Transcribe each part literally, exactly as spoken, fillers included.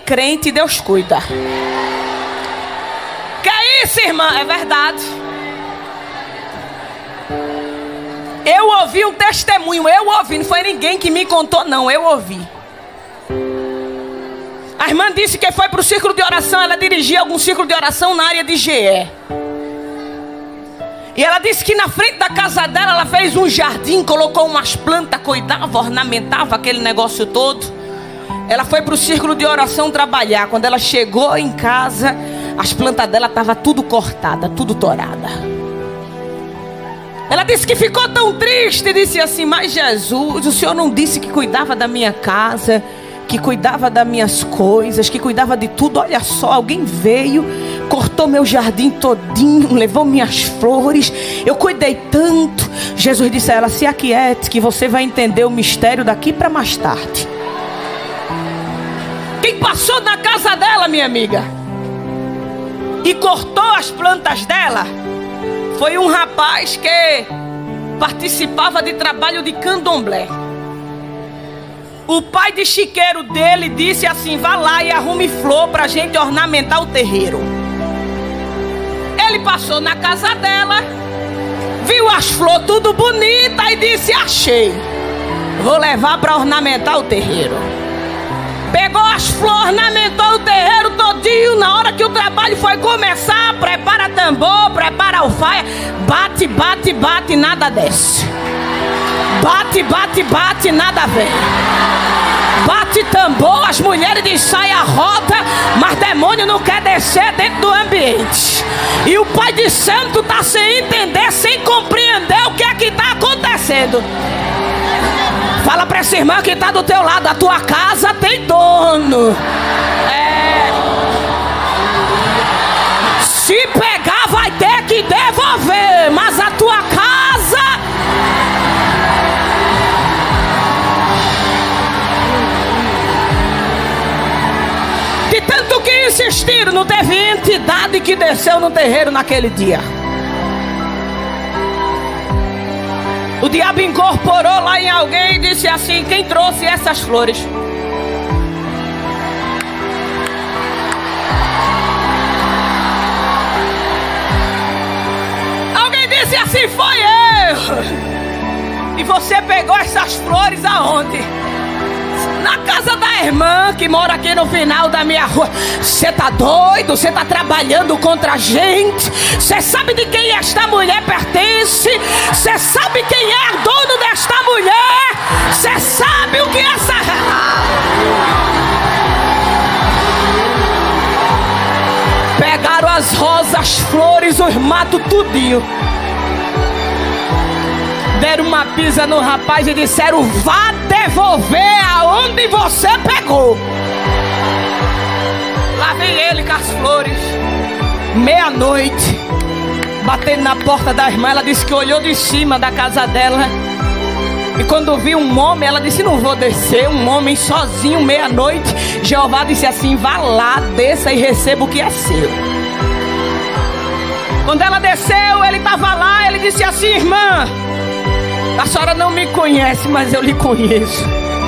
crente, Deus cuida. Que é isso, irmã? É verdade. Eu ouvi um testemunho, eu ouvi, não foi ninguém que me contou não, eu ouvi. A irmã disse que foi para o círculo de oração, ela dirigia algum círculo de oração na área de G E. E ela disse que na frente da casa dela, ela fez um jardim, colocou umas plantas, cuidava, ornamentava aquele negócio todo. Ela foi para o círculo de oração trabalhar. Quando ela chegou em casa, as plantas dela estavam tudo cortadas, tudo torada. Ela disse que ficou tão triste, disse assim: mas Jesus, o Senhor não disse que cuidava da minha casa, que cuidava das minhas coisas, que cuidava de tudo? Olha só, alguém veio, cortou meu jardim todinho, levou minhas flores, eu cuidei tanto. Jesus disse a ela: se aquiete, que você vai entender o mistério daqui para mais tarde. Quem passou na casa dela, minha amiga, e cortou as plantas dela, foi um rapaz que participava de trabalho de candomblé. O pai de chiqueiro dele disse assim: vá lá e arrume flor para a gente ornamentar o terreiro. Ele passou na casa dela, viu as flores tudo bonita e disse: achei, vou levar para ornamentar o terreiro. Pegou as flores, ornamentou o terreiro todinho. Na hora que o trabalho foi começar, prepara tambor, prepara alfaia. Bate, bate, bate, nada desce. Bate, bate, bate, nada vem. Bate tambor, as mulheres de saia roda, mas demônio não quer descer dentro do ambiente. E o pai de santo está sem entender, sem compreender o que é que está acontecendo. Fala para essa irmã que está do teu lado: a tua casa tem dono. É. Se pegar vai ter que devolver, mas a tua casa... De tanto que insistiram, não teve entidade que desceu no terreiro naquele dia. O diabo incorporou lá em alguém e disse assim: quem trouxe essas flores? Alguém disse assim: foi eu. E você pegou essas flores aonde? Na casa da irmã que mora aqui no final da minha rua. Você tá doido? Você tá trabalhando contra a gente? Você sabe de quem esta mulher pertence? Você sabe quem é o dono desta mulher? Você sabe o que essa... Pegaram as rosas, as flores, os matos, tudinho. Deram uma pisa no rapaz e disseram: vá devolver aonde você pegou. Lá vem ele com as flores. Meia-noite, batendo na porta da irmã. Ela disse que olhou de cima da casa dela, e quando viu um homem, ela disse: não vou descer. Um homem sozinho, meia-noite. Jeová disse assim: vá lá, desça e receba o que é seu. Quando ela desceu, ele estava lá. Ele disse assim: irmã, a senhora não me conhece, mas eu lhe conheço.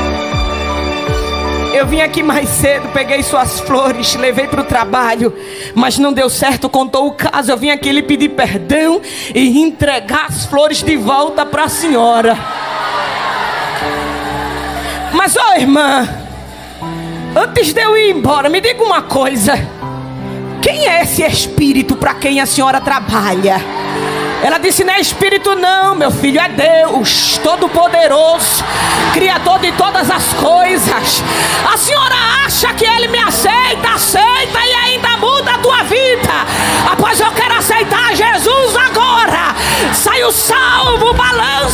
Eu vim aqui mais cedo, peguei suas flores, levei para o trabalho, mas não deu certo, contou o caso. Eu vim aqui lhe pedir perdão e entregar as flores de volta para a senhora. Mas ó, irmã, antes de eu ir embora, me diga uma coisa: quem é esse espírito para quem a senhora trabalha? Ela disse: não é espírito não, meu filho, é Deus Todo-Poderoso, Criador de todas as coisas. A senhora acha que Ele me aceita? Aceita e ainda muda a tua vida. Após eu quero aceitar Jesus agora. Saio salvo, balanço